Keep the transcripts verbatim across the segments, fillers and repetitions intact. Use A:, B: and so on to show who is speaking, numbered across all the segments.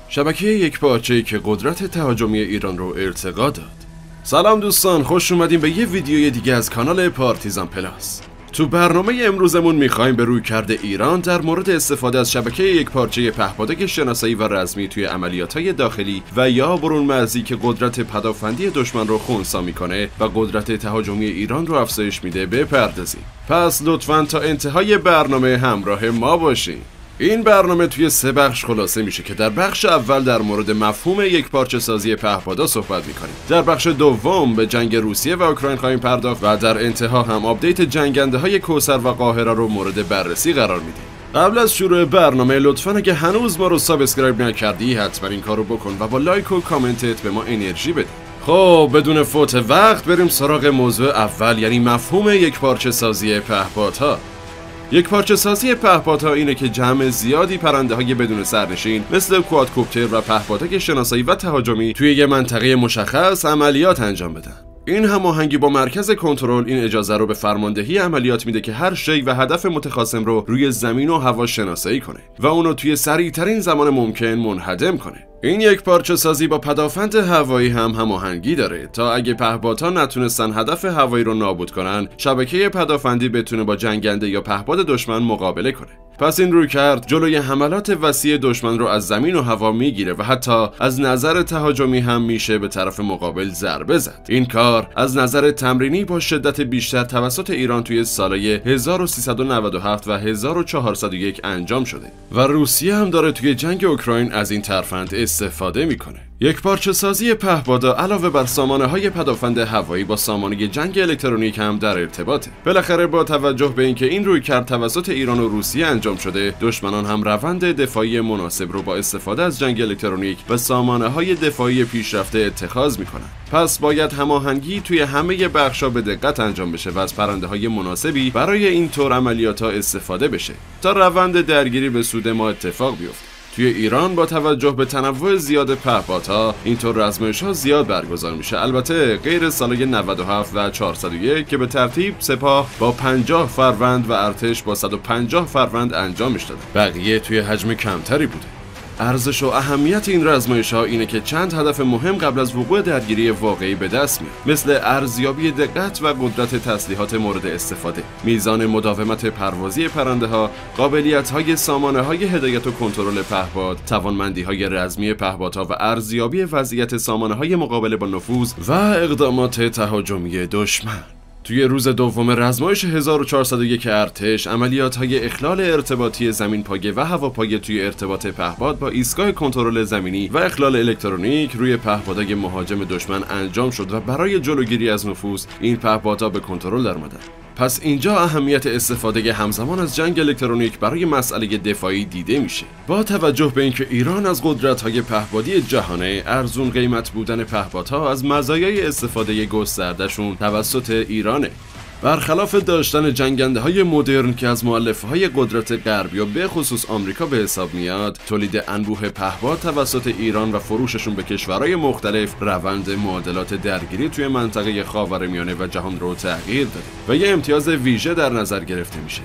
A: شبکه یکپارچه‌ای که قدرت تهاجمی ایران رو ارتقا داد. سلام دوستان، خوش اومدیم به یه ویدیوی دیگه از کانال پارتیزان پلاس. تو برنامه امروزمون میخوایم به رویکرد ایران در مورد استفاده از شبکه یکپارچه پهپادک شناسایی و رزمی توی عملیات‌های داخلی و یا برون مرزی که قدرت پدافندی دشمن رو خنثی میکنه و قدرت تهاجمی ایران رو افزایش میده بپردازیم. پس لطفاً تا انتهای برنامه همراه ما باشین. این برنامه توی سه بخش خلاصه میشه که در بخش اول در مورد مفهوم یکپارچه سازی پهپادا صحبت میکنیم. در بخش دوم به جنگ روسیه و اوکراین خواهیم پرداخت و در انتها هم آپدیت جنگنده های کوثر و قاهره رو مورد بررسی قرار میدیم. قبل از شروع برنامه لطفاً اگه هنوز ما رو سابسکرایب نکردی حتما این کارو بکن و با لایک و کامنتت به ما انرژی بده. خب بدون فوت وقت بریم سراغ موضوع اول، یعنی مفهوم یکپارچه سازی پهپادها. یکپارچه سازی پهپادها اینه که جمع زیادی پرنده های بدون سرنشین مثل کوادکوپتر و پهپادک شناسایی و تهاجمی توی یه منطقه مشخص عملیات انجام بدن. این هماهنگی با مرکز کنترل این اجازه رو به فرماندهی عملیات میده که هر شی و هدف متخاصم رو روی زمین و هوا شناسایی کنه و اونو توی سریعترین زمان ممکن منهدم کنه. این یکپارچه سازی با پدافند هوایی هم هماهنگی داره تا اگه پهپادها نتونستن هدف هوایی رو نابود کنن، شبکه پدافندی بتونه با جنگنده یا پهپاد دشمن مقابله کنه. پس این رویکرد جلوی حملات وسیع دشمن رو از زمین و هوا میگیره و حتی از نظر تهاجمی هم میشه به طرف مقابل ضربه زد. این کار از نظر تمرینی با شدت بیشتر توسط ایران توی سالهای هزار و سیصد و نود و هفت و هزار و چهارصد و یک انجام شده و روسیه هم داره توی جنگ اوکراین از این ترفند استفاده میکنه. یکپارچه سازی پهپادا علاوه بر سامانه های پدافند هوایی با سامانه جنگ الکترونیک هم در ارتباطه. بالاخره با توجه به اینکه این رویکرد توسط ایران و روسیه انجام شده، دشمنان هم روند دفاعی مناسب رو با استفاده از جنگ الکترونیک و سامانه های دفاعی پیشرفته اتخاذ میکنن. پس باید هماهنگی توی همه بخشا به دقت انجام بشه و از پرنده های مناسبی برای این طور عملیات ها استفاده بشه تا روند درگیری به سود ما اتفاق بیفته. توی ایران با توجه به تنوع زیاد پهپادها اینطور آزمایش‌ها زیاد برگزار میشه، البته غیر سالهای نود و هفت و چهارصد و یک که به ترتیب سپاه با پنجاه فروند و ارتش با صد و پنجاه فروند انجامش داده. بقیه توی حجم کمتری بوده. ارزش و اهمیت این آزمایش‌ها اینه که چند هدف مهم قبل از وقوع درگیری واقعی به دست میاد، مثل ارزیابی دقت و قدرت تسلیحات مورد استفاده، میزان مداومت پروازی پرنده‌ها، قابلیت‌های سامانه‌های هدایت و کنترل پهپاد، توانمندی‌های رزمی پهپادها و ارزیابی وضعیت سامانه‌های مقابله با نفوذ و اقدامات تهاجمی دشمن. توی روز دوم رزمایش هزار و چهارصد و یک ارتش، عملیات‌های اخلال ارتباطی زمین پایه و هواپایه توی ارتباط پهپاد با ایستگاه کنترل زمینی و اخلال الکترونیک روی پهپادهای مهاجم دشمن انجام شد و برای جلوگیری از نفوذ این پهپادها به کنترل درآمدند. پس اینجا اهمیت استفاده همزمان از جنگ الکترونیک برای مسئله دفاعی دیده میشه. با توجه به اینکه ایران از قدرت‌های پهپادی جهانه، ارزون قیمت بودن پهپادها از مزایای استفاده گستردهشون توسط ایرانه. برخلاف داشتن جنگنده های مدرن که از مؤلفه های قدرت غربی و به خصوص آمریکا به حساب میاد، تولید انبوه پهپاد توسط ایران و فروششون به کشورهای مختلف روند معادلات درگیری توی منطقه خاورمیانه و جهان رو تغییر داده و یه امتیاز ویژه در نظر گرفته میشه.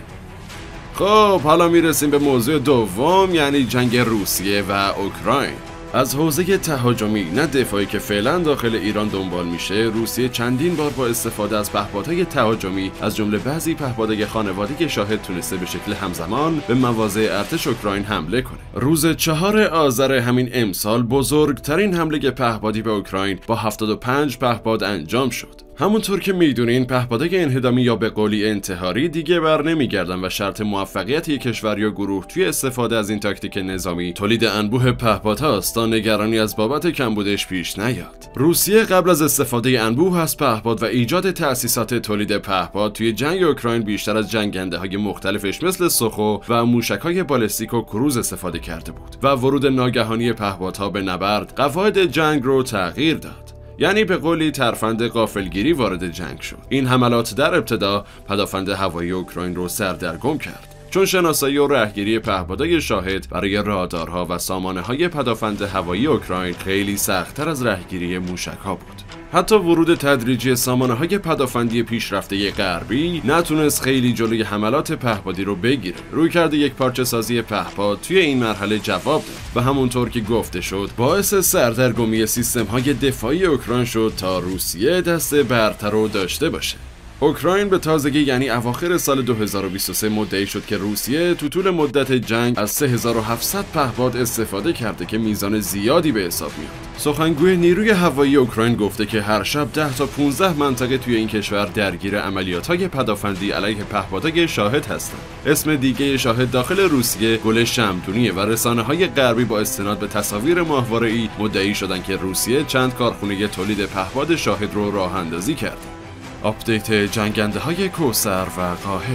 A: خب حالا میرسیم به موضوع دوم، یعنی جنگ روسیه و اوکراین. از حوزه تهاجمی نه دفاعی که فعلا داخل ایران دنبال میشه، روسیه چندین بار با استفاده از پهپادهای تهاجمی از جمله بعضی پهپادهای خانوادگی شاهد تونسته به شکل همزمان به مواضع ارتش اوکراین حمله کنه. روز چهار آذر همین امسال بزرگترین حمله پهپادی به اوکراین با هفتاد و پنج پهپاد انجام شد. همونطور که میدونین پهپادهای انهدامی یا به قولی انتحاری دیگه بر نمیگردن و شرط موفقیت یک کشور یا گروه توی استفاده از این تاکتیک نظامی تولید انبوه پهپادهاست تا نگرانی از بابت کمبودش پیش نیاد. روسیه قبل از استفاده انبوه از پهپاد و ایجاد تأسیسات تولید پهپاد توی جنگ اوکراین بیشتر از جنگنده های مختلفش مثل سوخو و موشک‌های بالستیک و کروز استفاده کرده بود و ورود ناگهانی پهپادها به نبرد قواعد جنگ رو تغییر داد. یعنی به قولی ترفند غافلگیری وارد جنگ شد. این حملات در ابتدا پدافند هوایی اوکراین رو سردرگم کرد، چون شناسایی و رهگیری پهپادهای شاهد برای رادارها و سامانه‌های پدافند هوایی اوکراین خیلی سخت‌تر از رهگیری موشک‌ها بود. حتی ورود تدریجی سامانه‌های پدافندی پیشرفته غربی نتونست خیلی جلوی حملات پهپادی رو بگیره. رویکرد یک پارچه سازی پهپاد توی این مرحله جواب داد و همونطور که گفته شد باعث سردرگمی سیستم‌های دفاعی اوکراین شد تا روسیه دست برتر رو داشته باشه. اوکراین به تازگی یعنی اواخر سال دو هزار و بیست و سه مدعی شد که روسیه تو طول مدت جنگ از سه هزار و هفتصد پهپاد استفاده کرده که میزان زیادی به حساب میاد. سخنگوی نیروی هوایی اوکراین گفته که هر شب ده تا پانزده منطقه توی این کشور درگیر عملیات‌های پدافندی علیه پهپادهای شاهد هستند. اسم دیگه شاهد داخل روسیه گل شمعدونیه و رسانه‌های غربی با استناد به تصاویر ماهواره‌ای مدعی شدن که روسیه چند کارخونه تولید پهپاد شاهد رو راه اندازی کرده. آپدیت جنگنده های کوثر و قاهر.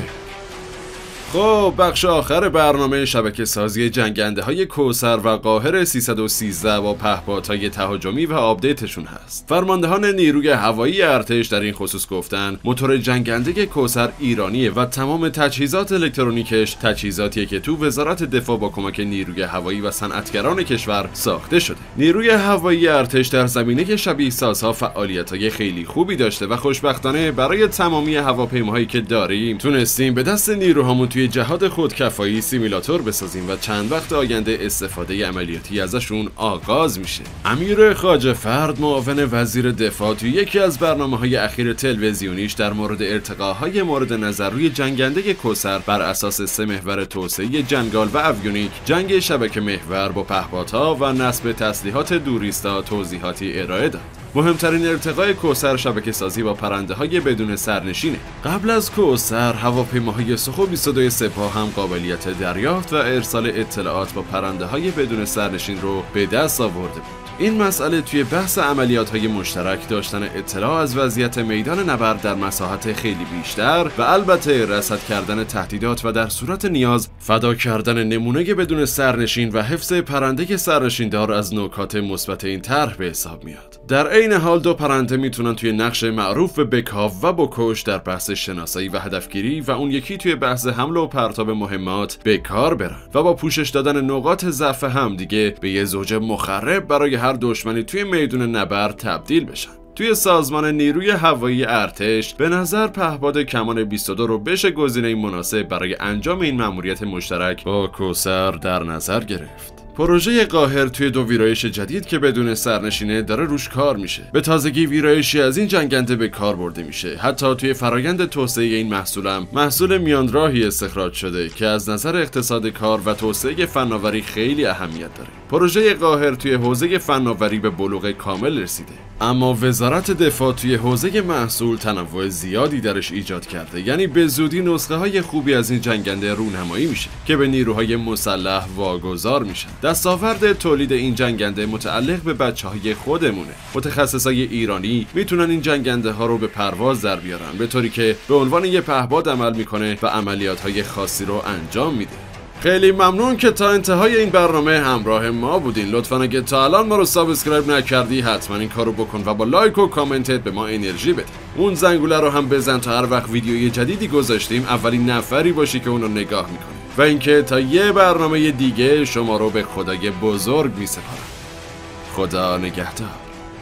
A: خب بخش آخر برنامه شبکه سازی جنگنده های کوثر و قاهر سیصد و سیزده با پهپادهای تهاجمی و آپدیتشون هست. فرماندهان نیروی هوایی ارتش در این خصوص گفتن موتور جنگنده کوثر ایرانیه و تمام تجهیزات الکترونیکش تجهیزاتیه که تو وزارت دفاع با کمک نیروی هوایی و صنعتگران کشور ساخته شده. نیروی هوایی ارتش در زمینه شبیه سازها فعالیت‌های خیلی خوبی داشته و خوشبختانه برای تمامی هواپیماهایی که داریم تونستیم به دست نیروهامون توی جهاد خودکفایی سیمولاتور بسازیم و چند وقت آینده استفاده عملیاتی ازشون آغاز میشه. امیر خواجه فرد معاون وزیر دفاع توی یکی از برنامه‌های اخیر تلویزیونیش در مورد ارتقاهای مورد نظر روی جنگنده کوثر بر اساس سه محور توسعه جنگال و اویونیک، جنگ شبکه محور با پهپادها و نصب تسلیحات دوریستا توضیحاتی ارائه داد. مهمترین ارتقای کوثر شبکه سازی با پرنده های بدون سرنشینه. قبل از کوثر هواپیماهای سخو بیست و دو سپاه هم قابلیت دریافت و ارسال اطلاعات با پرنده های بدون سرنشین رو به دست آورده بود. این مسئله توی بحث عملیات های مشترک داشتن اطلاع از وضعیت میدان نبرد در مساحت خیلی بیشتر و البته رصد کردن تهدیدات و در صورت نیاز فدا کردن نمونه بدون سرنشین و حفظ پرنده سرنشیندار از نکات مثبت این طرح به حساب میاد. در عین حال دو پرنده میتونن توی نقش معروف به بکاو و بکش در بحث شناسایی و هدفگیری و اون یکی توی بحث حمله و پرتاب مهمات به کار برن و با پوشش دادن نقاط ضعف هم دیگه به یه زوج مخرب برای هر دشمنی توی میدون نبرد تبدیل بشن. توی سازمان نیروی هوایی ارتش به نظر پهپاد کمان بیست و دو رو بشه گزینه مناسب برای انجام این مأموریت مشترک با کوثر در نظر گرفت. پروژه قاهر توی دو ویرایش جدید که بدون سرنشینه داره روش کار میشه. به تازگی ویرایشی از این جنگنده به کار برده میشه. حتی توی فرایند توسعه این محصولم محصول میان راهی استخراج شده که از نظر اقتصاد کار و توسعه فناوری خیلی اهمیت داره. پروژه قاهر توی حوزه فناوری به بلوغ کامل رسیده. اما وزارت دفاع توی حوزه محصول تنوع زیادی درش ایجاد کرده. یعنی به زودی نسخه های خوبی از این جنگنده رونمایی میشه که به نیروهای مسلح واگذار میشن. دستاورد تولید این جنگنده متعلق به بچه‌های خودمونه. متخصصای ایرانی میتونن این جنگنده ها رو به پرواز در بیارن به طوری که به عنوان یه پهپاد عمل میکنه و عملیات‌های خاصی رو انجام میده. خیلی ممنون که تا انتهای این برنامه همراه ما بودین. لطفاً اگه تا الان ما رو سابسکرایب نکردی حتما این کارو بکن و با لایک و کامنتت به ما انرژی بده. اون زنگوله رو هم بزن تا هر وقت ویدیوی جدیدی گذاشتیم اولین نفری باشی که اون رو نگاه میکنی. و اینکه تا یه برنامه دیگه شما رو به خدای بزرگ میسپارم. خدا نگهدار.